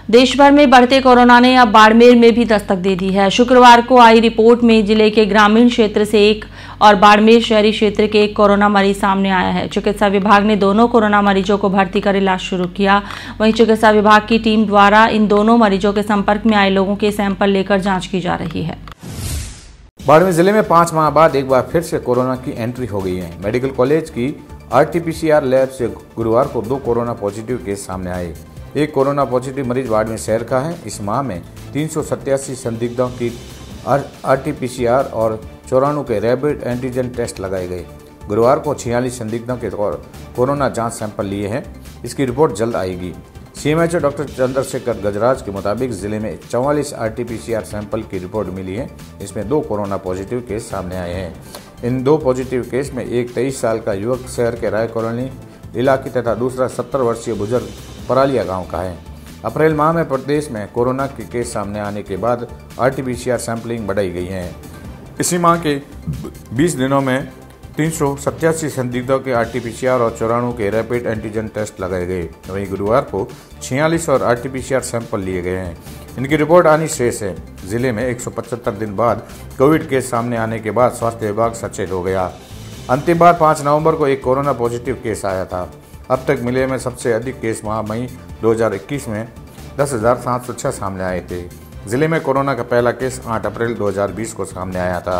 देश भर में बढ़ते कोरोना ने अब बाड़मेर में भी दस्तक दे दी है। शुक्रवार को आई रिपोर्ट में जिले के ग्रामीण क्षेत्र से एक और बाड़मेर शहरी क्षेत्र के एक कोरोना मरीज सामने आया है। चिकित्सा विभाग ने दोनों कोरोना मरीजों को भर्ती कर इलाज शुरू किया। वहीं चिकित्सा विभाग की टीम द्वारा इन दोनों मरीजों के संपर्क में आए लोगों के सैंपल लेकर जाँच की जा रही है। बाड़मेर जिले में 5 माह बाद एक बार फिर से कोरोना की एंट्री हो गई है। मेडिकल कॉलेज की RT-PCR लैब से गुरुवार को 2 कोरोना पॉजिटिव केस सामने आए। एक कोरोना पॉजिटिव मरीज बाड़मेर शहर का है। इस माह में 387 संदिग्धों की RT-PCR और 94 के रैपिड एंटीजन टेस्ट लगाए गए। गुरुवार को 46 संदिग्धों के कोरोना जांच सैंपल लिए हैं। इसकी रिपोर्ट जल्द आएगी। CMHO डॉक्टर चंद्रशेखर गजराज के मुताबिक जिले में 44 RT-PCR सैंपल की रिपोर्ट मिली है। इसमें 2 कोरोना पॉजिटिव केस सामने आए हैं। इन 2 पॉजिटिव केस में एक 23 साल का युवक शहर के राय कॉलोनी इलाके तथा दूसरा 70 वर्षीय बुजुर्ग परालिया गांव का है। अप्रैल माह में प्रदेश में कोरोना के केस सामने आने के बाद RT-PCR सैंपलिंग बढ़ाई गई है। इसी माह के 20 दिनों में 387 संदिग्धों के RT-PCR और 94 के रैपिड एंटीजन टेस्ट लगाए गए। वहीं गुरुवार को 46 और RT-PCR सैंपल लिए गए हैं। इनकी रिपोर्ट आनी शेष है। जिले में 175 दिन बाद कोविड केस सामने आने के बाद स्वास्थ्य विभाग सचेत हो गया। अंतिम बार 5 नवंबर को एक कोरोना पॉजिटिव केस आया था। अब तक मिले में सबसे अधिक केस माह मई 2021 में 10,706 सामने आए थे। जिले में कोरोना का पहला केस 8 अप्रैल 2020 को सामने आया था।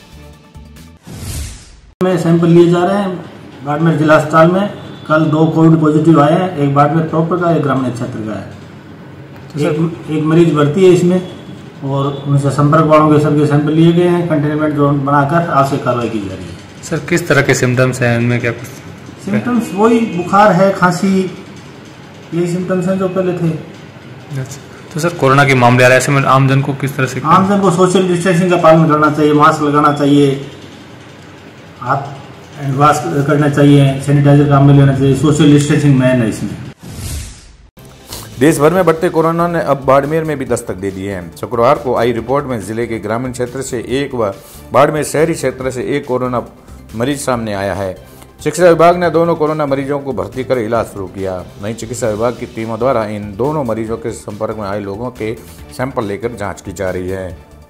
में सैंपल लिए जा रहे हैं। बाड़मेर जिला अस्पताल में कल 2 कोविड पॉजिटिव आए हैं। एक बाड़मेर प्रॉपर का, एक ग्रामीण क्षेत्र का है। एक मरीज भर्ती है इसमें और उनसे संपर्क वालों के सबके सैंपल लिए गए हैं। कंटेनमेंट जोन बनाकर आज से कार्रवाई की जा रही है। सर, किस तरह के सिम्टम्स हैं इनमें? क्या कुछ सिम्टम्स वही बुखार है, खांसी, यही सिम्टम्स हैं जो पहले थे। अच्छा, तो सर कोरोना के मामले आ रहे हैं, ऐसे में आमजन को किस तरह से? आमजन को सोशल डिस्टेंसिंग का पालन करना चाहिए, मास्क लगाना चाहिए, हाथ हैंड वॉश करना चाहिए, सैनिटाइजर काम में लेना चाहिए। सोशल डिस्टेंसिंग मैन है इसमें। देश भर में बढ़ते कोरोना ने अब बाड़मेर में भी दस्तक दे दी है। शुक्रवार को आई रिपोर्ट में जिले के ग्रामीण क्षेत्र से एक व बाड़मेर शहरी क्षेत्र से एक कोरोना मरीज सामने आया है। चिकित्सा विभाग ने दोनों कोरोना मरीजों को भर्ती कर इलाज शुरू किया। वहीं चिकित्सा विभाग की टीमों द्वारा इन दोनों मरीजों के संपर्क में आए लोगों के सैंपल लेकर जांच की जा रही है।